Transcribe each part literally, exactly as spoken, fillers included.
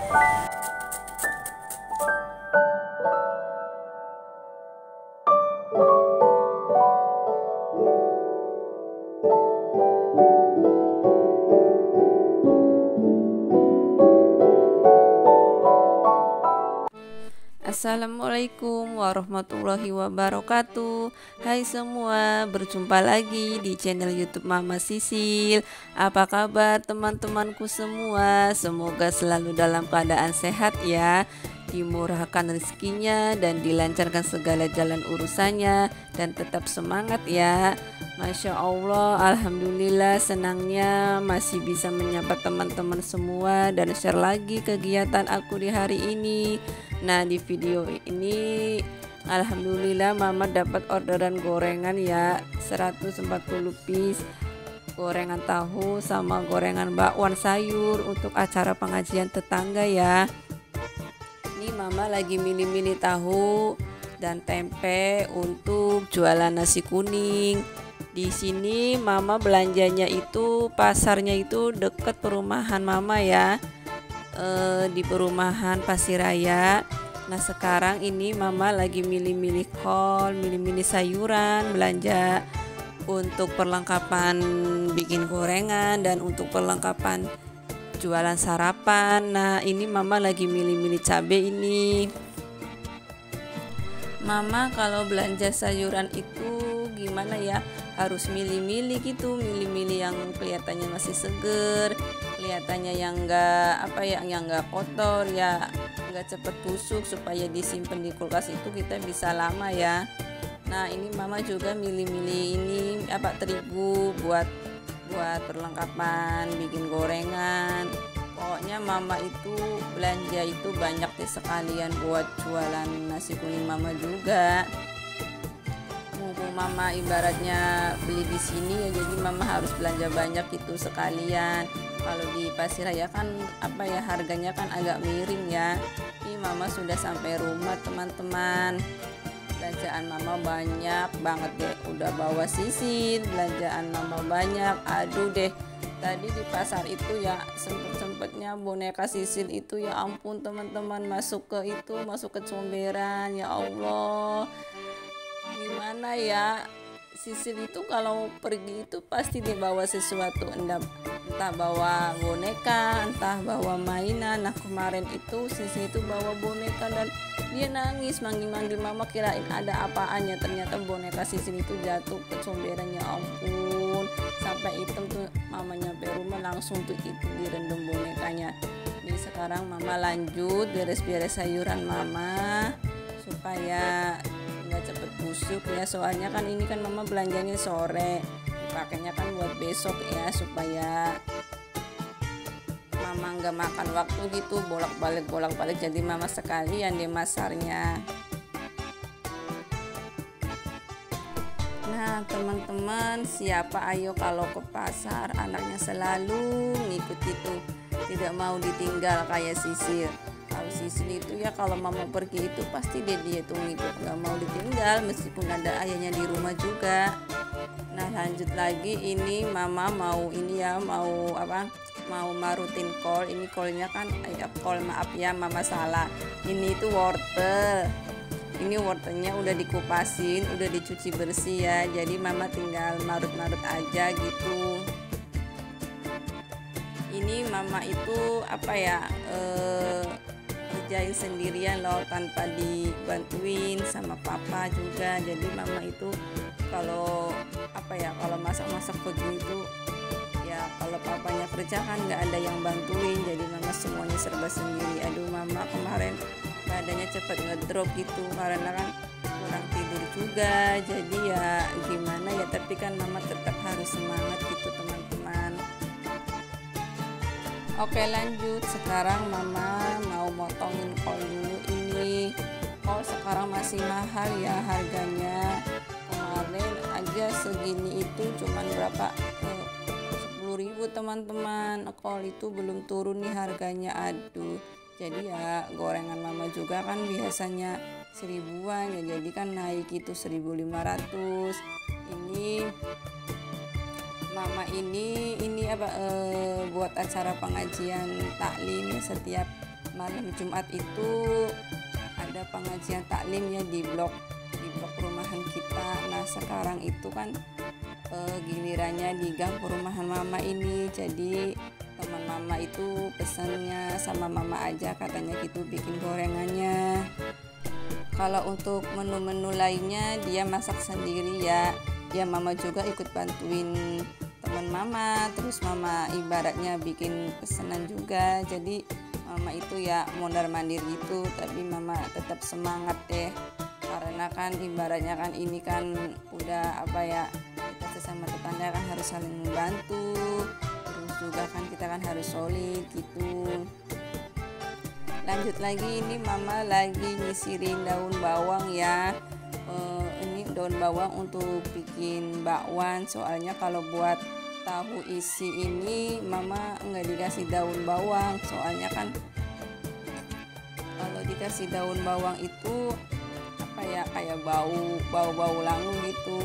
Assalamualaikum warahmatullahi wabarakatuh. Hai semua, berjumpa lagi di channel YouTube Mama Sisil. Apa kabar teman-temanku semua? Semoga selalu dalam keadaan sehat ya, dimurahkan rezekinya dan dilancarkan segala jalan urusannya, dan tetap semangat ya. Masya Allah, Alhamdulillah, senangnya masih bisa menyapa teman-teman semua dan share lagi kegiatan aku di hari ini. Nah, di video ini Alhamdulillah Mama dapat orderan gorengan ya, seratus empat puluh piece gorengan tahu sama gorengan bakwan sayur untuk acara pengajian tetangga ya. Ini Mama lagi milih-milih tahu dan tempe untuk jualan nasi kuning. Di sini Mama belanjanya itu, pasarnya itu deket perumahan Mama ya, e, di perumahan Pasiraya. Nah, sekarang ini Mama lagi milih-milih kol, milih-milih sayuran, belanja untuk perlengkapan bikin gorengan dan untuk perlengkapan jualan sarapan. Nah, ini Mama lagi milih-milih cabai ini. Mama kalau belanja sayuran itu gimana ya, harus milih-milih gitu, milih-milih yang kelihatannya masih seger, kelihatannya yang enggak apa ya, yang enggak kotor ya, enggak cepet busuk, supaya disimpan di kulkas itu kita bisa lama ya. Nah, ini Mama juga milih-milih ini apa, terigu buat buat perlengkapan bikin gorengan. Pokoknya Mama itu belanja itu banyak deh, sekalian buat jualan nasi kuning Mama juga. Mumpung Mama ibaratnya beli di sini ya, jadi Mama harus belanja banyak itu sekalian. Kalau di Pasiraya kan apa ya, harganya kan agak miring ya. Ini Mama sudah sampai rumah teman-teman. Belanjaan Mama banyak banget deh, udah bawa sisil, belanjaan Mama banyak. Aduh deh, tadi di pasar itu ya sempet-sempetnya boneka sisil itu ya ampun teman-teman, masuk ke itu, masuk ke comberan. Ya Allah, gimana ya, sisil itu kalau pergi itu pasti dibawa sesuatu, entah, entah bawa boneka, entah bawa mainan. Nah, kemarin itu sisil itu bawa boneka dan dia nangis, manggil-manggil Mama, kirain ada apaannya, ternyata boneka sisil itu jatuh ke comberan. Ya ampun, sampai hitam tuh. Mama nyampe rumah langsung tuh itu direndam bonekanya. Jadi sekarang Mama lanjut beres-beres sayuran Mama supaya nggak cepet busuk ya, soalnya kan ini kan Mama belanjanya sore, pakainya kan buat besok ya, supaya Mama nggak makan waktu gitu bolak-balik bolak-balik. Jadi Mama sekalian di masarnya. Nah, teman-teman, siapa ayo kalau ke pasar anaknya selalu ngikut itu, tidak mau ditinggal kayak Sisil. Kalau Sisil itu ya kalau Mama pergi itu pasti dia dia tuh ngikut, nggak mau ditinggal meskipun ada ayahnya di rumah juga. Nah, lanjut lagi, ini Mama mau ini ya, mau apa, mau marutin kol. Ini kolnya kan eh, kol, maaf ya Mama salah, ini itu wortel. Ini wortelnya udah dikupasin, udah dicuci bersih ya, jadi Mama tinggal marut-marut aja gitu. Ini Mama itu apa ya, eh, kerjain sendirian loh, tanpa dibantuin sama Papa juga. Jadi Mama itu kalau apa ya, kalau masak-masak begini itu ya, kalau Papanya kerja kan nggak ada yang bantuin, jadi Mama semuanya serba sendiri. Aduh, Mama kemarin badannya cepat ngedrop gitu karena kan kurang tidur juga. Jadi ya gimana ya, tapi kan Mama tetap harus semangat gitu teman-teman. Oke, lanjut, sekarang Mama mau motongin kol dulu. Ini kol sekarang masih mahal ya harganya. Kemarin aja segini itu cuman berapa, eh, sepuluh ribu teman-teman. Kol itu belum turun nih harganya. Aduh, jadi ya gorengan Mama juga kan biasanya seribuan ya, jadi kan naik itu seribu lima ratus. Ini Mama ini ini apa, e, buat acara pengajian taklim setiap malam Jumat itu ada pengajian taklim ya di blok di blok perumahan kita. Nah sekarang itu kan eh, gilirannya di gang perumahan mama ini, jadi teman mama itu pesannya sama mama aja, katanya gitu bikin gorengannya. Kalau untuk menu-menu lainnya dia masak sendiri ya. Ya mama juga ikut bantuin teman mama, terus mama ibaratnya bikin pesanan juga. Jadi mama itu ya mondar mandir gitu, tapi mama tetap semangat deh. Karena kan ibaratnya kan ini kan udah apa ya, kita sesama tetangga kan harus saling membantu. Terus juga kan kita kan harus solid gitu. Lanjut lagi, ini mama lagi nyisirin daun bawang ya. E, ini daun bawang untuk bikin bakwan. Soalnya kalau buat tahu isi ini mama nggak dikasih daun bawang. Soalnya kan kalau dikasih daun bawang itu apa ya, kayak bau bau bau langu gitu.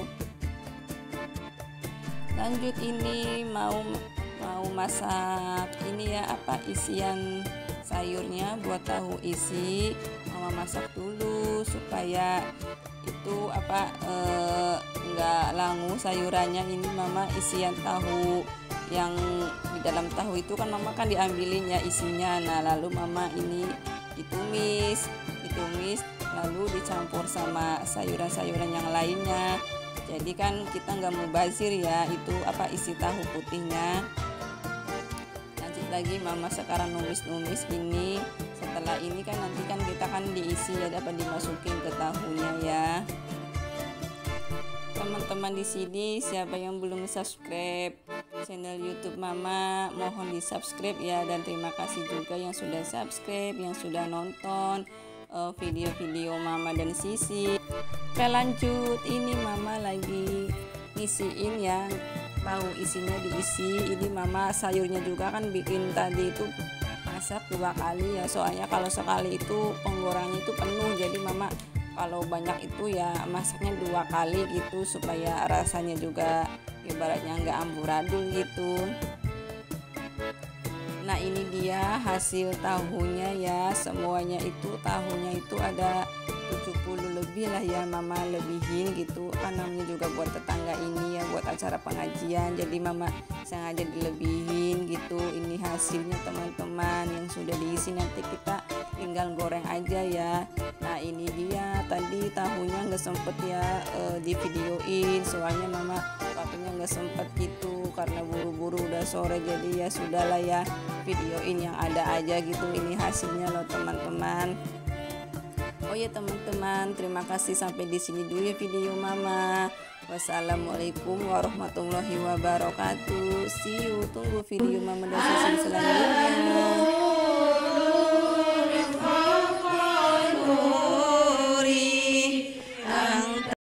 Lanjut, ini mau mau masak ini ya apa isian sayurnya buat tahu isi. Mama masak dulu supaya itu apa enggak langu sayurannya. Ini mama isian tahu, yang di dalam tahu itu kan mama kan diambilin ya isinya. Nah lalu mama ini ditumis ditumis lalu dicampur sama sayuran-sayuran yang lainnya. Jadi kan kita nggak mau bazir ya itu apa isi tahu putihnya. Lagi mama sekarang numis-numis ini. Setelah ini kan nanti kan kita kan diisi ya, dapat dimasukin ke tahunya ya. Teman-teman di sini siapa yang belum subscribe channel YouTube mama, mohon di subscribe ya. Dan terima kasih juga yang sudah subscribe, yang sudah nonton uh, video-video mama dan Sisi. Oke lanjut, ini mama lagi ngisiin ya, tahu isinya diisi. Ini mama sayurnya juga kan bikin tadi itu masak dua kali ya, soalnya kalau sekali itu penggorengannya itu penuh. Jadi mama kalau banyak itu ya masaknya dua kali gitu supaya rasanya juga ibaratnya nggak amburadul gitu. Nah ini dia hasil tahunya ya, semuanya itu tahunya itu ada tujuh puluh lebih lah ya mama lebihin gitu, kan namanya juga buat tetangga ini ya, buat acara pengajian, jadi mama sengaja dilebihin gitu. Ini hasilnya teman-teman yang sudah diisi, nanti kita tinggal goreng aja ya. Nah ini dia tadi tahunya nggak sempet ya e, di videoin, soalnya mama waktunya nggak sempet gitu karena buru-buru udah sore, jadi ya sudahlah ya videoin yang ada aja gitu. Ini hasilnya loh teman-teman. Oh ya teman-teman, terima kasih sampai di sini dulu ya video mama. Wassalamualaikum warahmatullahi wabarakatuh. See you, tunggu video mama dan Sisi selanjutnya.